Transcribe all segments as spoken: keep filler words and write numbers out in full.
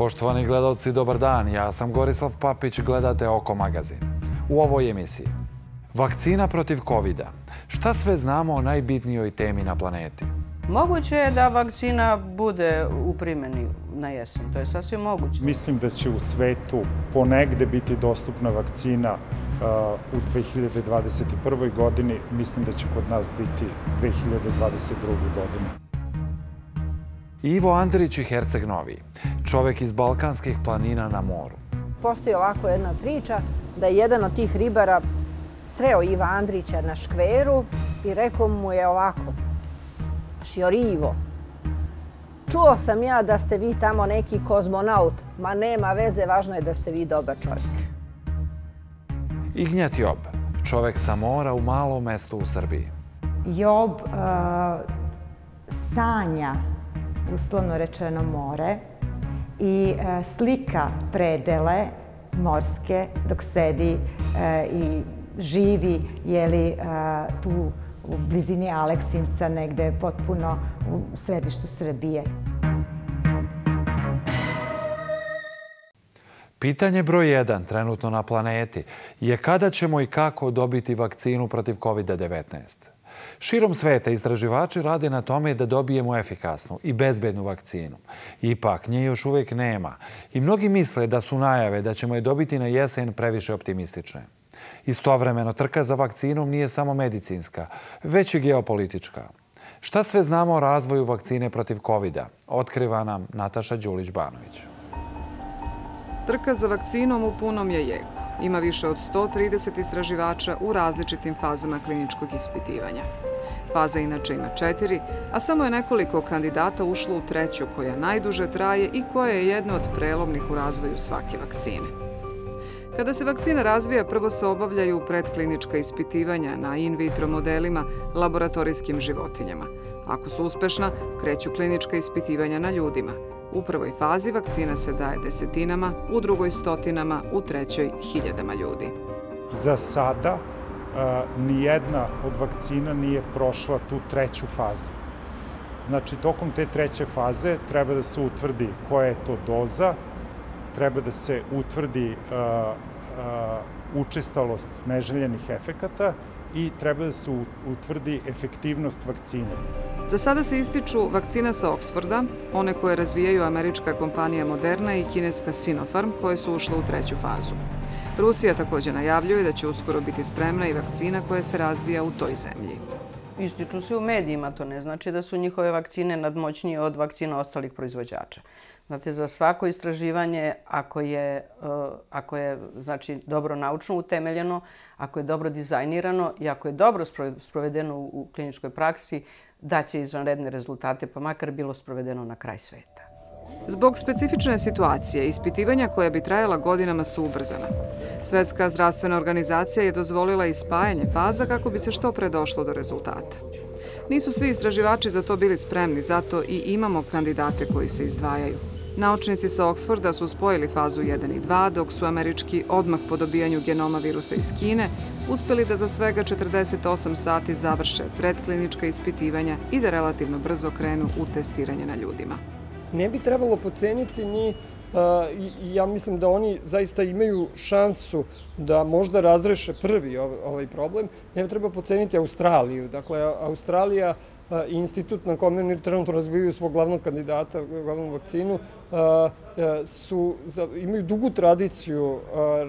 Poštovani gledalci, dobar dan. Ja sam Gorislav Papić, gledate Oko magazin. U ovoj emisiji vakcina protiv kovida. Šta sve znamo o najbitnijoj temi na planeti? Moguće je da vakcina bude u primjeni na jesen. To je sasvim moguće. Mislim da će u svetu ponegde biti dostupna vakcina u dve hiljade dvadeset prvoj. godini. Mislim da će kod nas biti dve hiljade dvadeset druge. godine. Ivo Andrić i Herceg Novi, čovek iz balkanskih planina na moru. Postoji ovako jedna priča da je jedan od tih ribara sreo Iva Andrića na škveru i rekao mu je ovako: Šior Ivo, čuo sam ja da ste vi tamo neki kozmonaut, ma nema veze, važno je da ste vi dobar čovjek. Ignjat Job, čovek sa mora u malom mestu u Srbiji. Job uh, sanja, uslovno rečeno, more i uh, slika predele morske dok sedi uh, i živi jeli, uh, tu u blizini Aleksinca, negde potpuno u središtu Srbije. Pitanje broj jedan trenutno na planeti je kada ćemo i kako dobiti vakcinu protiv kovida devetnaest. Širom sveta istraživači rade na tome da dobijemo efikasnu i bezbednu vakcinu. Ipak, nje još uvijek nema i mnogi misle da su najave da ćemo je dobiti na jesen previše optimistične. Istovremeno, trka za vakcinom nije samo medicinska, već i geopolitička. Šta sve znamo o razvoju vakcine protiv kovida? Otkriva nam Nataša Đulić-Banović. Trka za vakcinom u punom je jeku. Ima više od sto trideset istraživača u različitim fazama kliničkog ispitivanja. Faza inače ima četiri, a samo je nekoliko kandidata ušlo u treću, koja najduže traje i koja je jedna od prelomnih u razvoju svake vakcine. Kada se vakcina razvija, prvo se obavljaju predklinička ispitivanja na in vitro modelima, laboratorijskim životinjama. Ako su uspešna, kreću klinička ispitivanja na ljudima. U prvoj fazi vakcina se daje desetinama, u drugoj stotinama, u trećoj hiljadama ljudi. Za sada nijedna od vakcina nije prošla tu treću fazu. Znači, tokom te treće faze treba da se utvrdi koja je to doza, treba da se utvrdi učestalost neželjenih efekata i treba da se utvrdi efektivnost vakcine. Za sada se ističu vakcina sa Oksforda, one koje razvijaju američka kompanija Moderna i kineska Sinopharm, koje su ušle u treću fazu. Rusija također najavljuje da će uskoro biti spremna i vakcina koja se razvija u toj zemlji. Ističu se u medijima, to ne znači da su njihove vakcine nadmoćnije od vakcina ostalih proizvođača. Znate, za svako istraživanje, ako je, ako je znači, dobro naučno utemeljeno, ako je dobro dizajnirano i ako je dobro sprovedeno u kliničkoj praksi, daće izvanredne rezultate, pa makar bilo sprovedeno na kraj sveta. Zbog specifične situacije, ispitivanja koja bi trajala godinama su ubrzana. Svetska zdravstvena organizacija je dozvolila i spajanje faza kako bi se što pre došlo do rezultata. Nisu svi istraživači za to bili spremni, zato i imamo kandidate koji se izdvajaju. Naučnici sa Oksforda su spojili fazu jedan i dva, dok su američki odmah po dobijanju genoma virusa iz Kine uspeli da za svega četrdeset osam sati završe predklinička ispitivanja i da relativno brzo krenu u testiranje na ljudima. Ne bi trebalo poceniti ni, ja mislim da oni zaista imaju šansu da možda razreše prvi ovaj problem, ne bi treba poceniti Australiju. Dakle, Australija i institut na kome oni trenutno razvijaju svog glavnog kandidata, glavnu vakcinu, su, imaju dugu tradiciju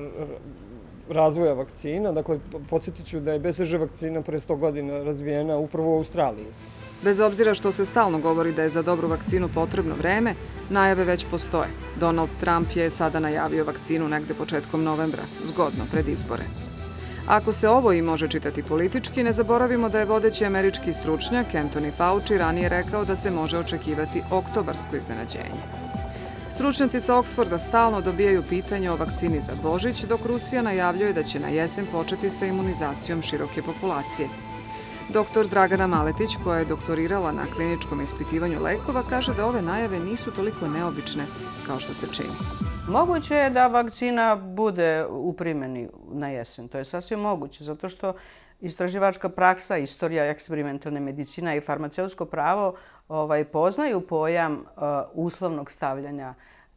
razvoja vakcina. Dakle, podsjetit ću da je B C G vakcina pre sto godina razvijena upravo u Australiji. Bez obzira što se stalno govori da je za dobru vakcinu potrebno vreme, najave već postoje. Donald Trump je sada najavio vakcinu negde početkom novembra, zgodno pred izbore. Ako se ovo i može čitati politički, ne zaboravimo da je vodeći američki stručnjak Anthony Fauci ranije rekao da se može očekivati oktobarsko iznenađenje. Stručnjaci sa Oksforda stalno dobijaju pitanje o vakcini za Božić, dok Rusija najavljuje da će na jesen početi sa imunizacijom široke populacije. Doktor Dragana Maletić, koja je doktorirala na kliničkom ispitivanju lekova, kaže da ove najave nisu toliko neobične kao što se čini. Moguće je da vakcina bude u primjeni na jesen. To je sasvim moguće, zato što istraživačka praksa, istorija eksperimentalne medicina i farmaceutsko pravo ovaj, poznaju pojam uh, uslovnog stavljanja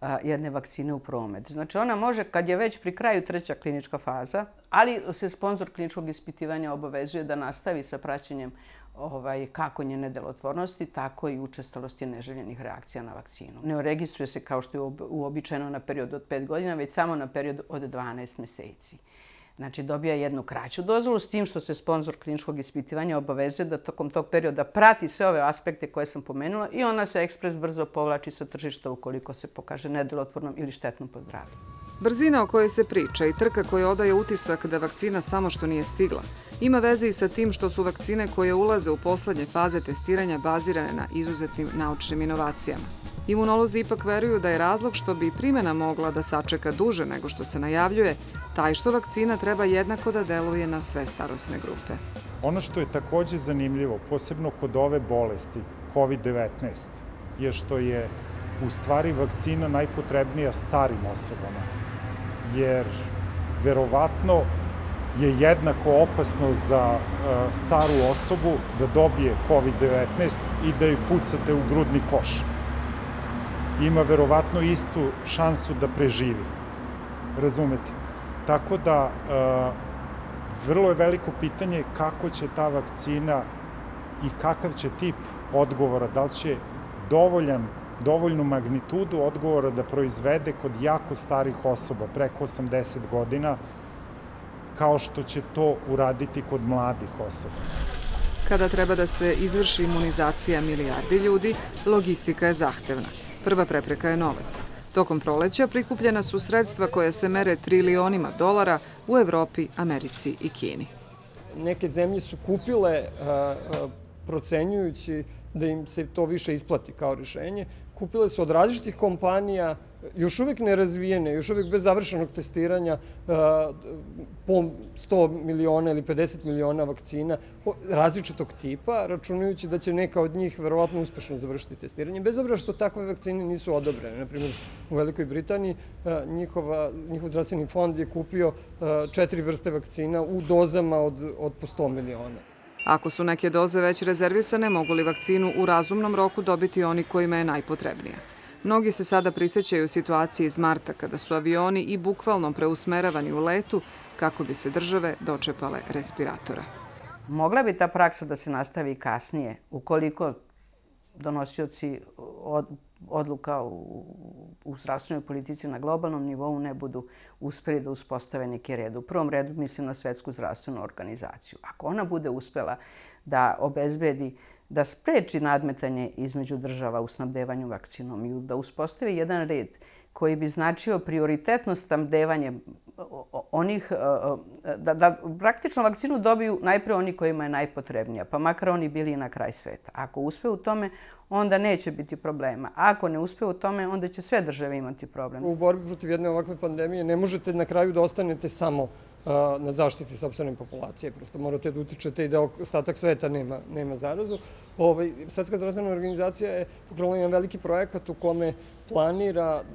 jedne vakcine u promet. Znači ona može, kad je već pri kraju treća klinička faza, ali se sponsor kliničkog ispitivanja obavezuje da nastavi sa praćenjem ovaj, kako njene delotvornosti, tako i učestalosti neželjenih reakcija na vakcinu. Ne registruje se kao što je uobičajeno na period od pet godina, već samo na period od dvanaest meseci. Znači, dobija jednu kraću dozvolu s tim što se sponsor kliničkog ispitivanja obavezuje da tokom tog perioda prati sve ove aspekte koje sam pomenula i ona se ekspres brzo povlači sa tržišta ukoliko se pokaže nedelotvornom ili štetnom po zdravlje. Brzina o kojoj se priča i trka koja odaje utisak da vakcina samo što nije stigla ima veze i sa tim što su vakcine koje ulaze u poslednje faze testiranja bazirane na izuzetnim naučnim inovacijama. Imunolozi ipak veruju da je razlog što bi primjena mogla da sačeka duže nego što se najavljuje, taj što vakcina treba jednako da deluje na sve starosne grupe. Ono što je takođe zanimljivo, posebno kod ove bolesti, kovid devetnaest, je što je u stvari vakcina najpotrebnija starim osobama, jer verovatno je jednako opasno za staru osobu da dobije kovid devetnaest i da ju pucate u grudni koš. Ima verovatno istu šansu da preživi. Razumete? Tako da, vrlo je veliko pitanje kako će ta vakcina i kakav će tip odgovora, da li će dovoljan, dovoljnu magnitudu odgovora da proizvede kod jako starih osoba, preko osamdeset godina, kao što će to uraditi kod mladih osoba. Kada treba da se izvrši imunizacija milijardi ljudi, logistika je zahtevna. Prva prepreka je novac. Tokom proleća prikupljena su sredstva koje se mere trilionima dolara u Evropi, Americi i Kini. Neke zemlje su kupile, procenjujući da im se to više isplati kao rješenje, kupile su od različitih kompanija, još uvijek nerazvijene, još uvijek bez završenog testiranja, po sto miliona ili pedeset miliona vakcina različitog tipa, računajući da će neka od njih verovatno uspešno završiti testiranje. Bez obzira što takve vakcine nisu odobrene. Naprimjer, u Velikoj Britaniji njihov zdravstveni fond je kupio četiri vrste vakcina u dozama od po sto miliona. Ako su neke doze već rezervisane, mogu li vakcinu u razumnom roku dobiti oni kojima je najpotrebnija? Mnogi se sada prisjećaju situacije iz marta kada su avioni i bukvalno preusmeravani u letu kako bi se države dočepale respiratora. Mogla bi ta praksa da se nastavi i kasnije, ukoliko donosioci odluka u zdravstvenoj politici na globalnom nivou ne budu uspeli da uspostave neki red. U prvom redu mislim na Svetsku zdravstvenu organizaciju. Ako ona bude uspela da obezbedi, da spreči nadmetanje između država u snabdevanju vakcinom i da uspostavi jedan red koji bi značio prioritetno snabdevanje onih, da, da praktično vakcinu dobiju najpre oni kojima je najpotrebnija, pa makar oni bili i na kraj sveta. Ako uspe u tome, onda neće biti problema. A ako ne uspe u tome, onda će sve države imati problem. U borbi protiv jedne ovakve pandemije ne možete na kraju da ostanete samo na zaštiti sopstvene populacije. Prosto morate da utičete i da ostatak sveta nema, nema zarazu. Ovaj, Svetska zdravstvena organizacija je pokrenula jedan veliki projekat u kome planira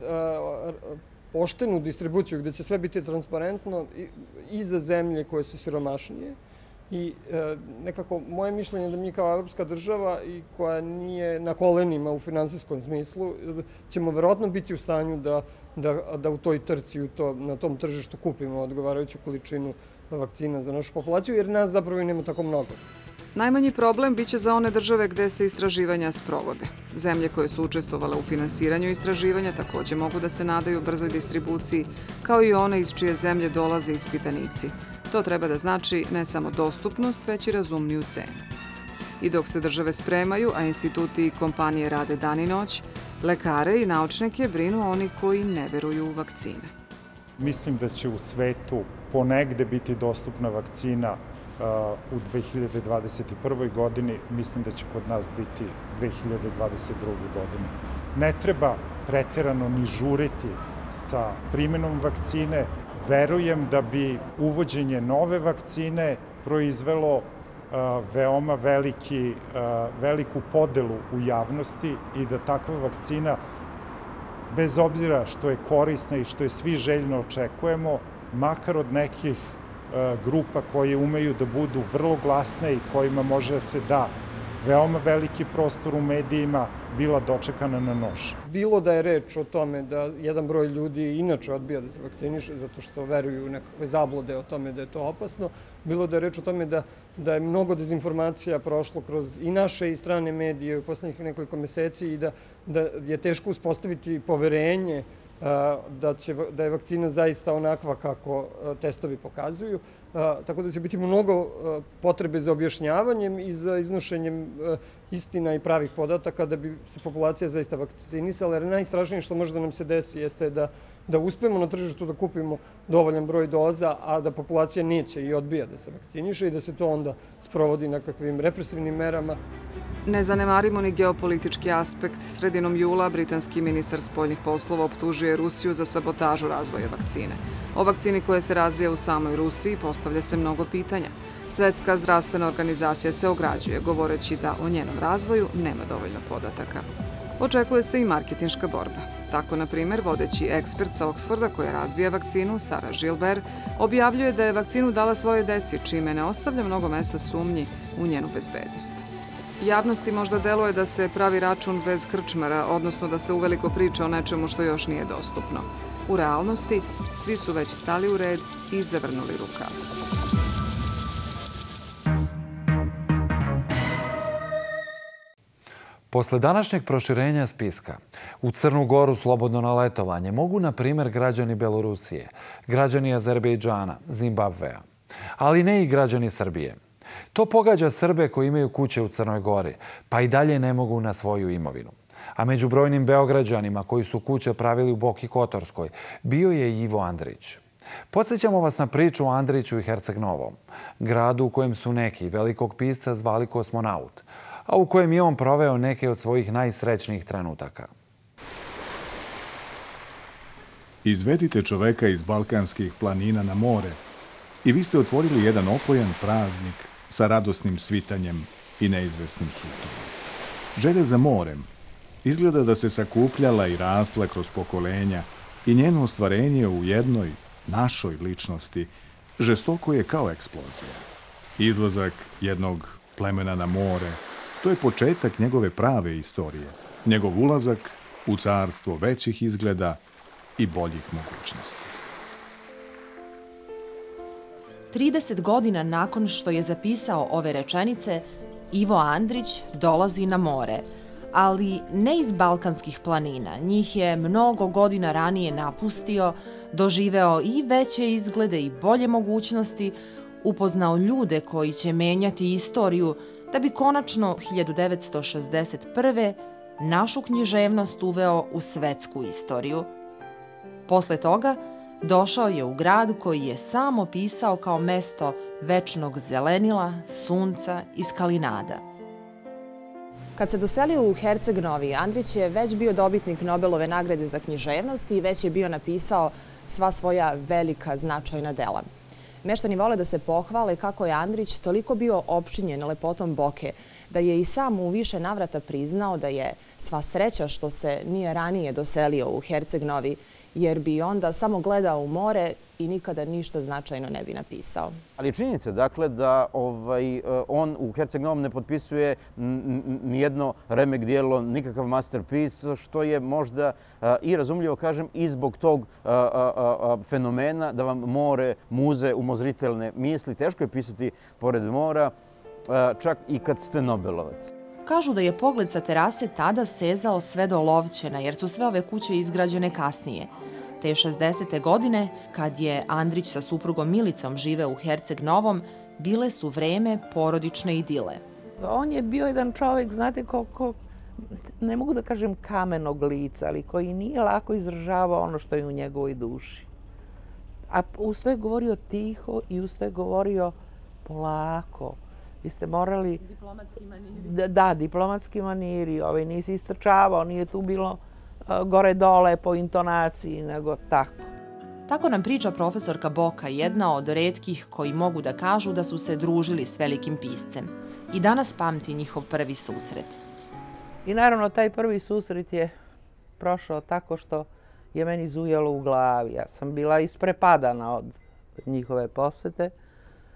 poštenu distribuciju gde će sve biti transparentno i za zemlje koje su siromašnije. I nekako moje mišljenje je da mi kao evropska država i koja nije na kolenima u finansijskom smislu ćemo verovatno biti u stanju da, da, da u toj trci, u to, na tom tržištu kupimo odgovarajuću količinu vakcina za našu populaciju, jer nas zapravo i nema tako mnogo. Najmanji problem biće za one države gde se istraživanja sprovode. Zemlje koje su učestvovale u finansiranju istraživanja takođe mogu da se nadaju brzoj distribuciji, kao i one iz čije zemlje dolaze ispitanici. To treba da znači ne samo dostupnost, već i razumniju cenu. I dok se države spremaju, a instituti i kompanije rade dan i noć, lekare i naučnike brinu oni koji ne veruju u vakcine. Mislim da će u svetu ponegde biti dostupna vakcina u dve hiljade dvadeset prvoj. godini, mislim da će kod nas biti dve hiljade dvadeset druge. godine. Ne treba preterano ni žuriti sa primjenom vakcine. Verujem da bi uvođenje nove vakcine proizvelo veoma veliki, veliku podelu u javnosti i da takva vakcina, bez obzira što je korisna i što je svi željno očekujemo, makar od nekih grupa koje umeju da budu vrlo glasne i kojima može da se da veoma veliki prostor u medijima, bila dočekana na nož. Bilo da je reč o tome da jedan broj ljudi inače odbija da se vakciniše zato što veruju u nekakve zablode o tome da je to opasno, bilo da je reč o tome da, da je mnogo dezinformacija prošlo kroz i naše i strane medije u poslednjih nekoliko meseci i da, da je teško uspostaviti poverenje da, će, da je vakcina zaista onakva kako testovi pokazuju. Tako da će biti mnogo potrebe za objašnjavanjem i za iznošenjem istina i pravih podataka da bi se populacija zaista vakcinisala. Jer najstrašnije što može da nam se desi jeste da, da uspemo na tržištu da kupimo dovoljan broj doza, a da populacija neće i odbija da se vakciniše i da se to onda sprovodi na kakvim represivnim merama. Ne zanemarimo ni geopolitički aspekt. Sredinom jula britanski ministar spoljnih poslova optužuje Rusiju za sabotažu razvoja vakcine. O vakcini koja se razvija u samoj Rusiji postavlja se mnogo pitanja. Svetska zdravstvena organizacija se ograđuje, govoreći da o njenom razvoju nema dovoljno podataka. Očekuje se i marketinška borba. Tako, na primjer, vodeći ekspert sa Oxforda koja razvija vakcinu, Sara Gilbert, objavljuje da je vakcinu dala svojoj deci, čime ne ostavlja mnogo mesta sumnji u njenu bezbednost. Javnosti možda deluje da se pravi račun bez krčmara, odnosno da se uveliko priča o nečemu što još nije dostupno. U realnosti, svi su već stali u red i zavrnuli rukav. Posle današnjeg proširenja spiska, u Crnu Goru slobodno na letovanje mogu, na primjer, građani Belorusije, građani Azerbejdžana, Zimbabvea, ali ne i građani Srbije. To pogađa Srbe koji imaju kuće u Crnoj Gori, pa i dalje ne mogu na svoju imovinu. A među brojnim Beograđanima koji su kuće pravili u Boki Kotorskoj bio je i Ivo Andrić. Podsjećamo vas na priču o Andriću i Herceg Novom, gradu u kojem su neki velikog pisca zvali kosmonaut, a u kojem je on proveo neke od svojih najsrećnijih trenutaka. Izvedite čoveka iz balkanskih planina na more i vi ste otvorili jedan opojan praznik sa radosnim svitanjem i neizvesnim sutom. Želja za morem izgleda da se sakupljala i rasla kroz pokolenja i njeno ostvarenje u jednoj, našoj ličnosti žestoko je kao eksplozija. Izlazak jednog plemena na more, to je početak njegove prave istorije, njegov ulazak u carstvo većih izgleda i boljih mogućnosti. trideset godina nakon što je zapisao ove rečenice, Ivo Andrić dolazi na more, ali ne iz balkanskih planina. Njih je mnogo godina ranije napustio, doživeo i veće izglede i bolje mogućnosti, upoznao ljude koji će menjati istoriju, da bi konačno hiljadu devetsto šezdeset prve. našu književnost uveo u svetsku istoriju. Posle toga došao je u grad koji je sam opisao kao mesto večnog zelenila, sunca i skalinada. Kad se doselio u Herceg Novi, Andrić je već bio dobitnik Nobelove nagrade za književnost i već je bio napisao sva svoja velika značajna dela. Meštani vole da se pohvale kako je Andrić toliko bio opčinjen lepotom Boke, da je i sam u više navrata priznao da je sva sreća što se nije ranije doselio u Herceg Novi, jer bi onda samo gledao u more i nikada ništa značajno ne bi napisao. Ali činjenica, dakle, da ovaj, on u Herceg Novom ne potpisuje nijedno remek dijelo, nikakav masterpiece, što je možda i razumljivo, kažem, i zbog tog fenomena da vam more, muze, umozritelne misli. Teško je pisati pored mora, čak i kad ste Nobelovac. Kažu da je pogled sa terase tada sezao sve do Lovćena, jer su sve ove kuće izgrađene kasnije. Te šezdesete godine, kad je Andrić sa suprugom Milicom živeo u Herceg Novom, bile su vreme porodične idile. On je bio jedan čovjek, znate, koliko, ne mogu da kažem kamenog lica, ali koji nije lako izražavao ono što je u njegovoj duši. A usto je govorio tiho i usto je govorio polako. Vi ste morali... Diplomatski maniri. Da, da, diplomatski maniri. Ovaj, nisi istrčavao, nije tu bilo gore-dole po intonaciji, nego tako. Tako nam priča profesorka Boka, jedna od retkih koji mogu da kažu da su se družili s velikim piscem. I danas pamti njihov prvi susret. I naravno, taj prvi susret je prošao tako što je meni zujalo u glavi. Ja sam bila isprepadana od njihove posete.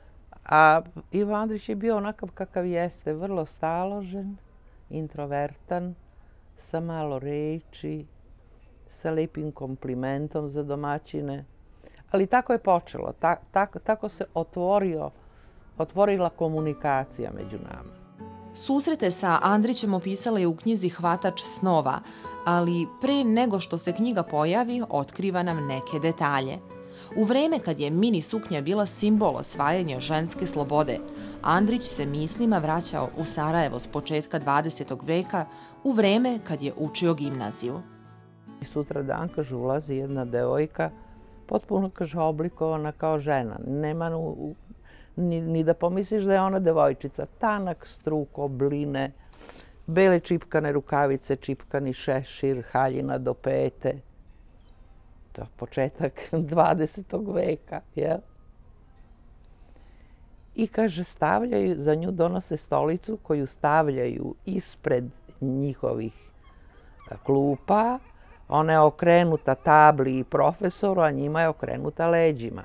A Ivo Andrić je bio onakav kakav jeste, vrlo staložen, introvertan, sa malo reči, sa lepim komplimentom za domaćine. Ali tako je počelo, ta, tako, tako se otvorio, otvorila komunikacija među nama. Susrete sa Andrićem opisala je u knjizi Hvatač snova, ali pre nego što se knjiga pojavi, otkriva nam neke detalje. U vreme kad je mini suknja bila simbol osvajanja ženske slobode, Andrić se mislima vraćao u Sarajevo s početka dvadesetog veka, u vreme kad je učio gimnaziju. Sutra dan, kaže, ulazi jedna devojka, potpuno, kaže, oblikovana kao žena. Nema ni, ni da pomisliš da je ona devojčica. Tanak struk, obline, bele čipkane rukavice, čipkani šešir, haljina do pete. To je početak dvadesetog veka, jel? I, kaže, stavljaju, za nju donose stolicu koju stavljaju ispred njihovih klupa. Ona je okrenuta tabli i profesoru, a njima je okrenuta leđima.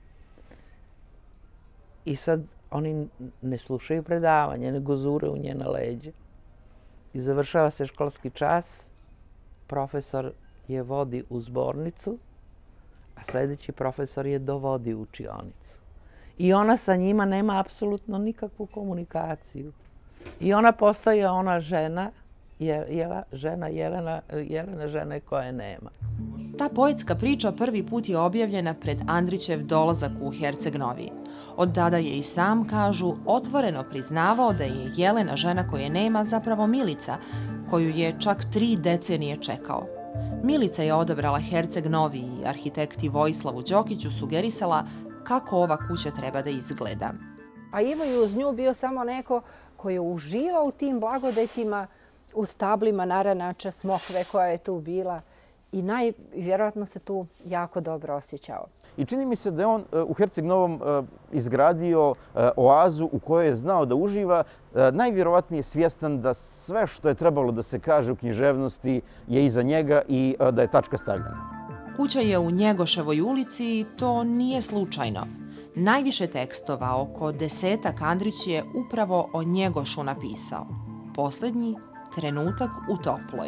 I sad oni ne slušaju predavanje, nego zure u njena leđa. I završava se školski čas, profesor je vodi u zbornicu, a sljedeći profesor je dovodi u učionicu. I ona sa njima nema apsolutno nikakvu komunikaciju. I ona postaje ona žena, Jela, žena Jelena, Jelena žene koje nema. Ta poetska priča prvi put je objavljena pred Andrićev dolazak u Herceg Novi. Od tada je i sam, kažu, otvoreno priznavao da je Jelena žena koje nema zapravo Milica, koju je čak tri decenije čekao. Milica je odabrala Herceg Novi i arhitekti Vojislavu Đokiću sugerisala kako ova kuća treba da izgleda. A Ivo je uz nju bio samo neko koji je uživao u tim blagodetima, u stablima naranača, smokve koja je tu bila i najvjerojatno se tu jako dobro osjećao. I čini mi se da je on u Herceg Novom izgradio oazu u kojoj je znao da uživa, najvjerovatnije svjestan da sve što je trebalo da se kaže u književnosti je iza njega i da je tačka stavljena. Kuća je u Njegoševoj ulici i to nije slučajno. Najviše tekstova, oko desetak, Andrić je upravo o Njegošu napisao. Posljednji, Trenutak u Toploj.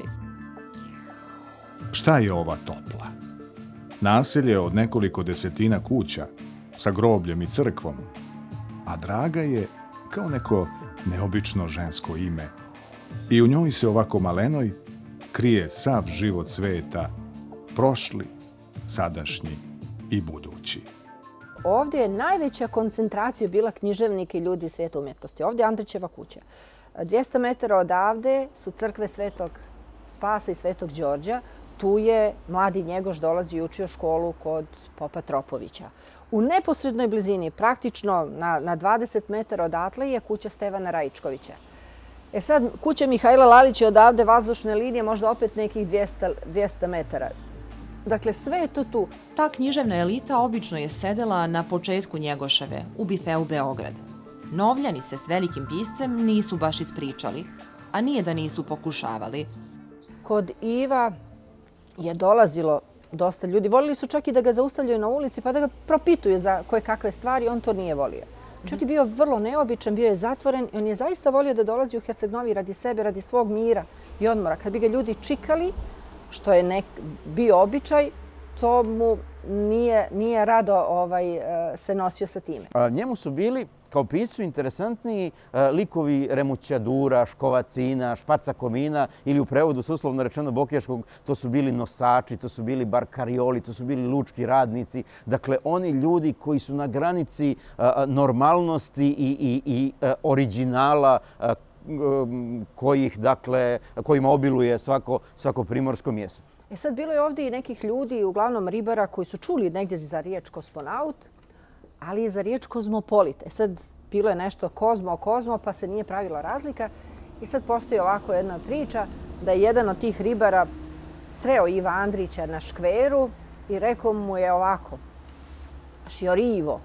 Šta je ova Topla? Naselje od nekoliko desetina kuća sa grobljem i crkvom, a Draga je kao neko neobično žensko ime. I u njoj se ovako malenoj krije sav život sveta, prošli, sadašnji i budući. Ovdje je najveća koncentracija bila književnika i ljudi iz svijeta umjetnosti. Ovdje je Andrićeva kuća. dvjesto metara odavde su crkve Svetog Spasa i Svetog Đorđa. Tu je mladi Njegoš dolazi i učio školu kod popa Tropovića. U neposrednoj blizini, praktično na, na dvadeset metara odatle, je kuća Stevana Raičkovića. E sad, kuća Mihajla Lalića odavde vazdušne linije, možda opet nekih dvjesto metara. Dakle, sve je to tu. Ta književna elita obično je sedela na početku Njegoševe, u bifeu Beograd. Novljani se s velikim piscem nisu baš ispričali, a nije da nisu pokušavali. Kod Iva je dolazilo dosta ljudi. Volili su čak i da ga zaustavljaju na ulici pa da ga propituju za koje kakve stvari. On to nije volio. Čak je bio vrlo neobičan, bio je zatvoren i on je zaista volio da dolazi u Herceg Novi radi sebe, radi svog mira i odmora. Kad bi ga ljudi čikali, što je nek, bio običaj, to mu nije, nije rado ovaj, se nosio sa time. A, njemu su bili kao piscu interesantniji likovi Remućadura, Škovacina, Špaca Komina ili u prevodu s uslovno rečeno Bokejaškog, to su bili nosači, to su bili barkarioli, to su bili lučki radnici. Dakle, oni ljudi koji su na granici normalnosti i, i, i originala kojih, dakle, kojima obiluje svako, svako primorsko mjesto. E sad, bilo je ovdje i nekih ljudi, uglavnom ribara, koji su čuli negdje za riječ kosmonaut, ali i za riječ kozmopolit. E sad, bilo je nešto kozmo, kozmo, pa se nije pravila razlika. I sad postoji ovako jedna priča da je jedan od tih ribara sreo Iva Andrića na škveru i rekao mu je ovako: Šiorivo,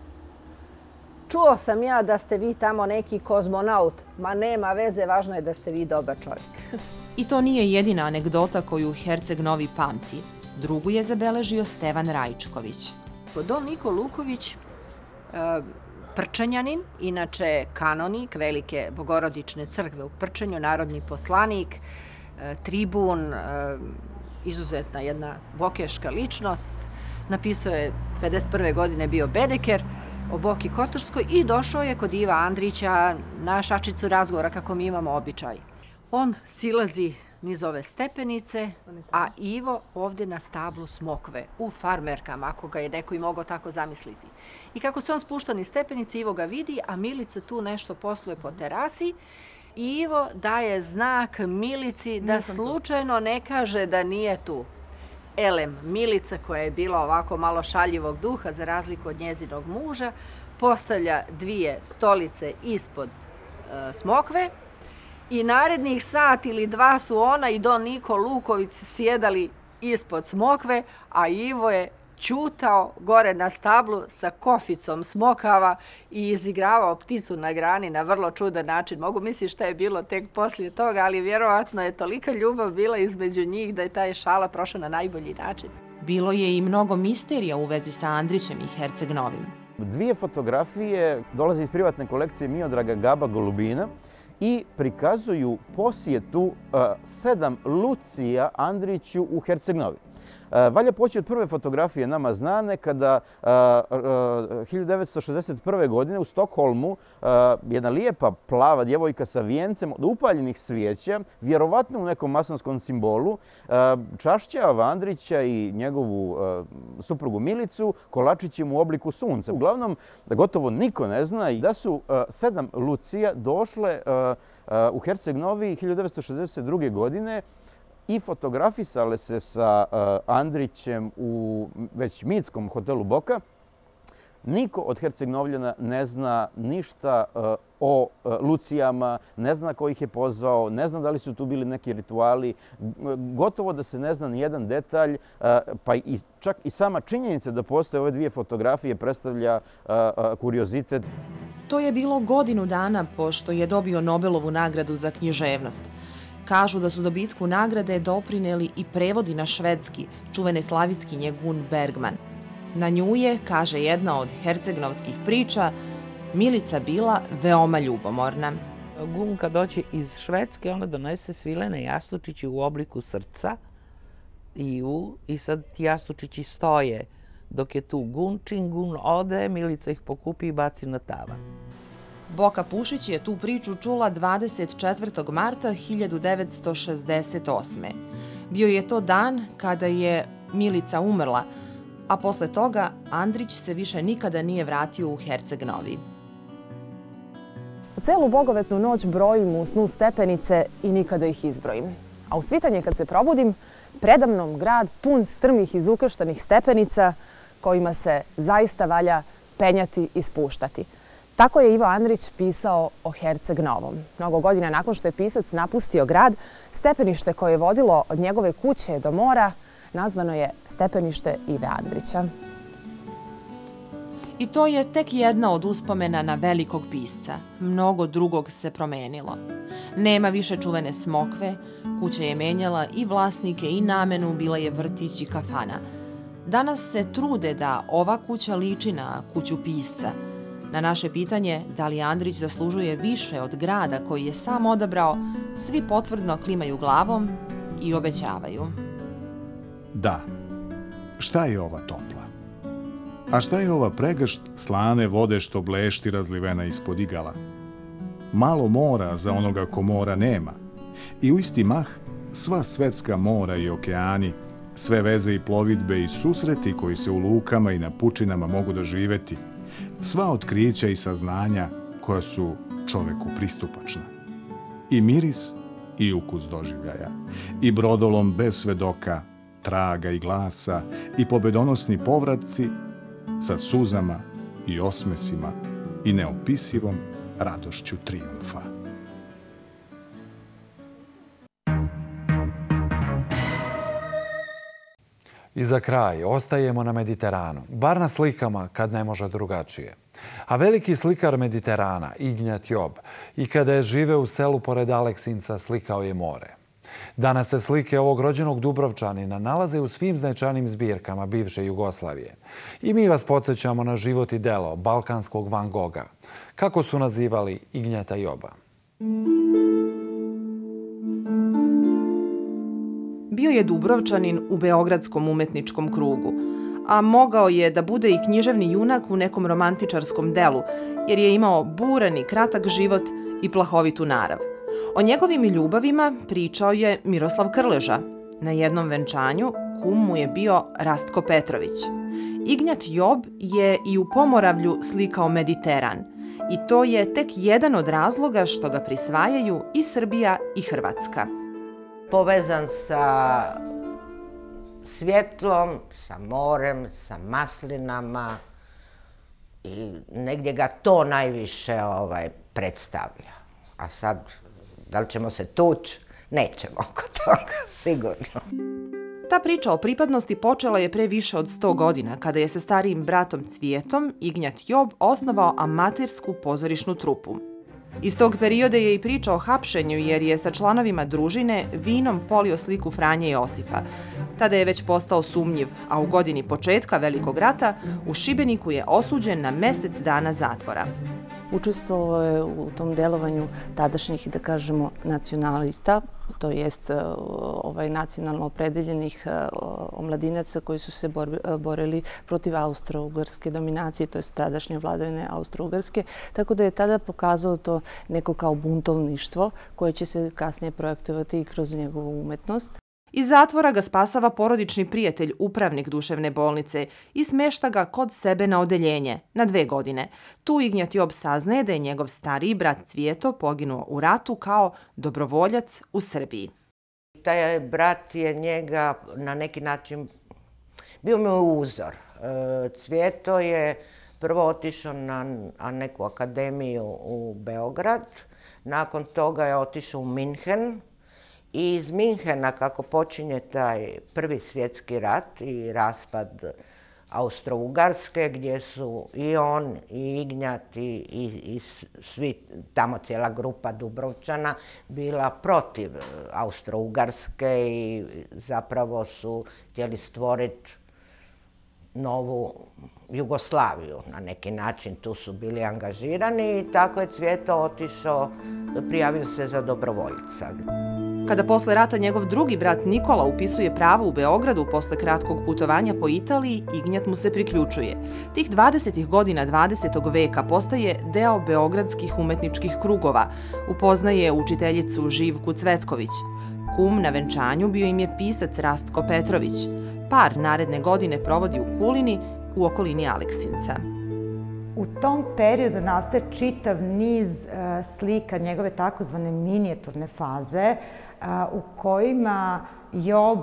čuo sam ja da ste vi tamo neki kozmonaut. Ma nema veze, važno je da ste vi dobar čovjek. I to nije jedina anegdota koju Herceg Novi pamti. Drugu je zabeležio Stevan Raičković. Dom Niko Luković Prčanjanin, inače kanonik Velike Bogorodične crkve u Prčanju, narodni poslanik, tribun, izuzetna jedna bokeška ličnost. Napisao je pedeset prve godine bio Bedeker o Boki Kotorskoj i došao je kod Iva Andrića na šačicu razgovora kako mi imamo običaj. On silazi niz ove stepenice, a Ivo ovdje na stablu smokve, u farmerkama, ako ga je neko i mogao tako zamisliti. I kako se on spušta niz stepenice, Ivo ga vidi, a Milica tu nešto posluje po terasi. Ivo daje znak Milici da slučajno ne kaže da nije tu. Elem, Milica, koja je bila ovako malo šaljivog duha, za razliku od njezinog muža, postavlja dvije stolice ispod e, smokve i narednih sat ili dva su ona i Don Niko Luković sjedali ispod smokve, a Ivo je ćutao gore na stablu sa koficom smokava i izigravao pticu na grani na vrlo čudan način. Mogu misliti šta je bilo tek poslije toga, ali vjerovatno je tolika ljubav bila između njih da je taj šala prošao na najbolji način. Bilo je i mnogo misterija u vezi sa Andrićem i Herceg Novim. Dvije fotografije dolaze iz privatne kolekcije Miodraga Gaba Golubina i prikazuju posjetu uh, sedam Lucija Andriću u Herceg Novi. Valja poći od prve fotografije nama znane kada hiljadu devetsto šezdeset prve. godine u Stokholmu jedna lijepa plava djevojka sa vijencem od upaljenih svijeća, vjerovatno u nekom masonskom simbolu, čašćava Andrića i njegovu suprugu Milicu kolačićem u obliku sunca. Uglavnom, gotovo niko ne zna da su sedam Lucija došle u Herceg Novi hiljadu devetsto šezdeset druge. godine i fotografisale se sa Andrićem u već mitskom hotelu Boka. Niko od Herceg-Novljana ne zna ništa o Lucijama, ne zna ko ih je pozvao, ne zna da li su tu bili neki rituali. Gotovo da se ne zna ni jedan detalj, pa i čak i sama činjenica da postoje ove dvije fotografije predstavlja kuriozitet. To je bilo godinu dana pošto je dobio Nobelovu nagradu za književnost. Kažu da su dobitku nagrade doprineli i prevodi na švedski čuvene slavistkinje Gun Bergman. Na nju je, kaže jedna od hercegnovskih priča, Milica bila veoma ljubomorna. Gun kad dođe iz Švedske, ona donese svilene jastučići u obliku srca Ivu i sad ti jastučići stoje. Dok je tu Gun, čim Gun ode, Milica ih pokupi i baci na tavan. Boka Pušić je tu priču čula dvadeset četvrtog marta hiljadu devetsto šezdeset osme. Bio je to dan kada je Milica umrla, a posle toga Andrić se više nikada nije vratio u Herceg Novi. Celu bogovetnu noć brojim u snu stepenice i nikada ih izbrojim. A u svitanje kad se probudim, predamnom grad pun strmih izukrštanih stepenica kojima se zaista valja penjati i spuštati. Tako je Ivo Andrić pisao o Herceg Novom. Mnogo godina nakon što je pisac napustio grad, stepenište koje je vodilo od njegove kuće do mora nazvano je stepenište Ive Andrića. I to je tek jedna od uspomena na velikog pisca. Mnogo drugog se promenilo. Nema više čuvene smokve, kuća je menjala i vlasnike i namenu, bila je vrtić i kafana. Danas se trude da ova kuća liči na kuću pisca. Na naše pitanje da li Andrić zaslužuje više od grada koji je sam odabrao, svi potvrdno klimaju glavom i obećavaju. Da. Šta je ova topla? A šta je ova pregršt slane vode što blešti razlivena ispod igala? Malo mora za onoga ko mora nema. I u isti mah sva svetska mora i okeani, sve veze i plovidbe i susreti koji se u lukama i na pučinama mogu doživeti, sva otkrića i saznanja koja su čoveku pristupačna. I miris i ukus doživljaja, i brodolom bez svedoka, traga i glasa, i pobedonosni povratci sa suzama i osmesima i neopisivom radošću trijumfa. I za kraj ostajemo na Mediteranu, bar na slikama kad ne može drugačije. A veliki slikar Mediterana, Ignjat Job, i kada je živeo u selu pored Aleksinca, slikao je more. Danas se slike ovog rođenog Dubrovčanina nalaze u svim značajnim zbirkama bivše Jugoslavije. I mi vas podsjećamo na život i delo balkanskog Van Gogha. Kako su nazivali Ignjata Joba? Bio je Dubrovčanin u beogradskom umetničkom krugu, a mogao je da bude i književni junak u nekom romantičarskom delu, jer je imao buran i kratak život i plahovitu narav. O njegovim ljubavima pričao je Miroslav Krleža. Na jednom venčanju kum mu je bio Rastko Petrović. Ignjat Job je i u Pomoravlju slikao Mediteran. I to je tek jedan od razloga što ga prisvajaju i Srbija i Hrvatska. Povezan sa svjetlom, sa morem, sa maslinama i negdje ga to najviše ovaj, predstavlja. A sad, da li ćemo se tući? Nećemo oko toga, sigurno. Ta priča o pripadnosti počela je pre više od sto godina, kada je sa starijim bratom Cvijetom Ignjat Job osnovao amatersku pozorišnu trupu. Iz tog perioda je i priča o hapšenju, jer je sa članovima družine vinom polio sliku Franje Josifa. Tada je već postao sumnjiv, a u godini početka Velikog rata u Šibeniku je osuđen na mesec dana zatvora. Učestvovao je u tom delovanju tadašnjih, da kažemo, nacionalista, to jest ovaj, nacionalno opredeljenih omladinaca koji su se borili protiv austro-ugarske dominacije, to jest tadašnje vladavine austro-ugarske, tako da je tada pokazao to neko kao buntovništvo koje će se kasnije projektovati i kroz njegovu umetnost. Iz zatvora ga spasava porodični prijatelj, upravnik duševne bolnice, i smešta ga kod sebe na odeljenje, na dve godine. Tu Ignjat Job saznaje da je njegov stariji brat Cvijeto poginuo u ratu kao dobrovoljac u Srbiji. Taj brat je njega na neki način bio mu uzor. Cvijeto je prvo otišao na neku akademiju u Beograd, nakon toga je otišao u Minhen, i iz Minhena, kako počinje taj prvi svjetski rat i raspad Austro-Ugarske, gdje su i on, i Ignjat, i, i, i svi, tamo cijela grupa Dubrovčana, bila protiv Austro-Ugarske i zapravo su htjeli stvoriti novu Jugoslaviju. Na neki način tu su bili angažirani i tako je Cvijeto otišao, prijavio se za dobrovoljca. Kada posle rata njegov drugi brat Nikola upisuje pravo u Beogradu posle kratkog putovanja po Italiji, Ignjat mu se priključuje. Tih dvadesetih godina dvadesetog veka postaje deo beogradskih umetničkih krugova. Upoznaje učiteljicu Živku Cvetković. Kum na venčanju bio im je pisac Rastko Petrović. Par naredne godine provodi u Kulini, u okolini Aleksinca. U tom periodu nastaje čitav niz slika, njegove takozvane minijaturne faze, u kojima Job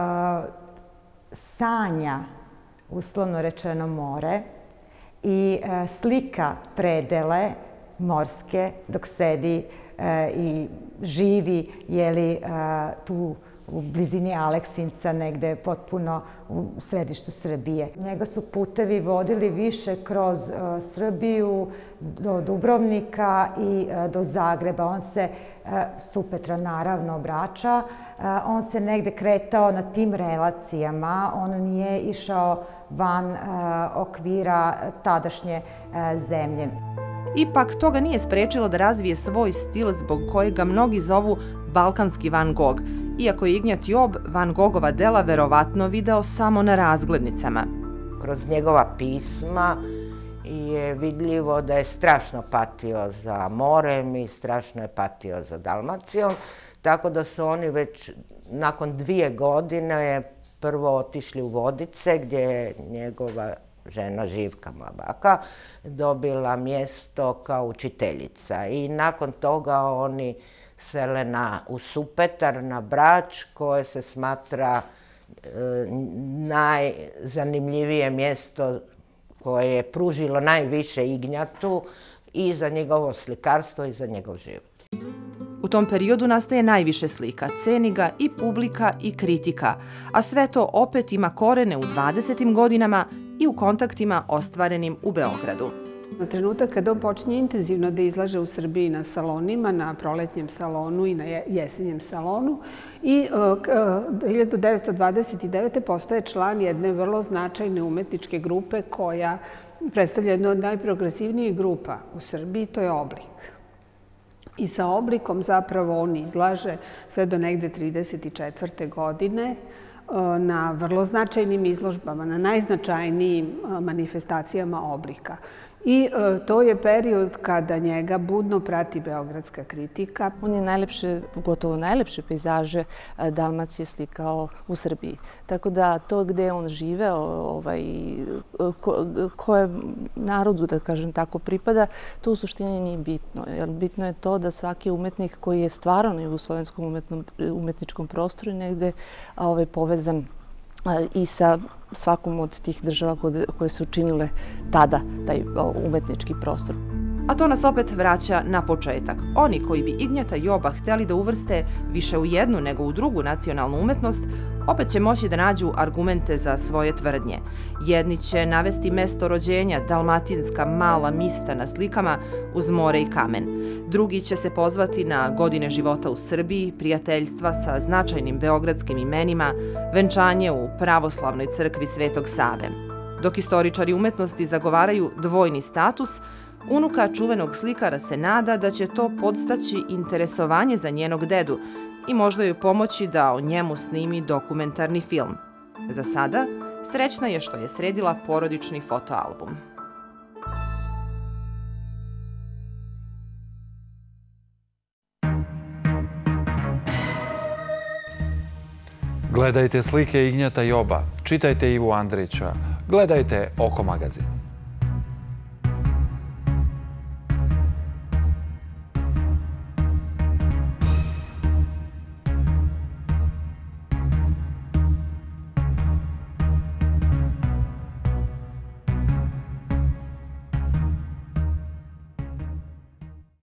sanja, uslovno rečeno, more i slika predele morske dok sedi i živi, jeli, tu u blizini Aleksinca, negde potpuno u središtu Srbije. Njega su putevi vodili više kroz Srbiju, do Dubrovnika i do Zagreba. On se, Supetra naravno, obraća, on se negde kretao na tim relacijama, on nije išao van okvira tadašnje zemlje. Ipak, to ga nije sprečilo da razvije svoj stil zbog kojega mnogi zovu balkanski Van Gogh, iako je Ignjat Job Van Gogova dela verovatno video samo na razglednicama. Kroz njegova pisma je vidljivo da je strašno patio za morem i strašno je patio za Dalmacijom, tako da su oni već nakon dvije godine prvo otišli u Vodice, gdje je njegova žena Živka, moja baka, dobila mjesto kao učiteljica. I nakon toga oni sele na, u Supetar, na Brač, koje se smatra e, najzanimljivije mjesto koje je pružilo najviše Ignjatu i za njegovo slikarstvo i za njegov život. U tom periodu nastaje najviše slika, ceni ga i publika i kritika, a sve to opet ima korene u dvadesetim godinama i u kontaktima ostvarenim u Beogradu. Na trenutak kada on počinje intenzivno da izlaže u Srbiji na salonima, na proletnjem salonu i na jesenjem salonu, i hiljadu devetsto dvadeset devete. postaje član jedne vrlo značajne umetničke grupe koja predstavlja jednu od najprogresivnijih grupa u Srbiji, to je Oblik. I sa Oblikom zapravo on izlaže sve do negde trideset četvrte. godine na vrlo značajnim izložbama, na najznačajnijim manifestacijama Oblika. I to je period kada njega budno prati beogradska kritika. On je najlepše, gotovo najlepše pejzaže Dalmacije slikao u Srbiji. Tako da to gde on živeo, ovaj, koje narodu, da kažem tako, pripada, to u suštini nije bitno. Bitno je to da svaki umetnik koji je stvarao na jugoslovenskom umetničkom prostoru negde ovaj, povezan i sa svakom od tih država koje su činile tada taj umetnički prostor. A to nas opet vraća na početak. Oni koji bi Ignjata Joba hteli da uvrste više u jednu nego u drugu nacionalnu umetnost, opet će moći da nađu argumente za svoje tvrdnje. Jedni će navesti mesto rođenja, dalmatinska mala mista na slikama uz more i kamen. Drugi će se pozvati na godine života u Srbiji, prijateljstva sa značajnim beogradskim imenima, venčanje u pravoslavnoj crkvi Svetog Save. Dok istoričari umetnosti zagovaraju dvojni status, unuka čuvenog slikara se nada da će to podstaći interesovanje za njenog dedu i možda joj pomoći da o njemu snimi dokumentarni film. Za sada, srećna je što je sredila porodični fotoalbum. Gledajte slike Ignjata Joba, čitajte Ivu Andrića, gledajte Oko magazin.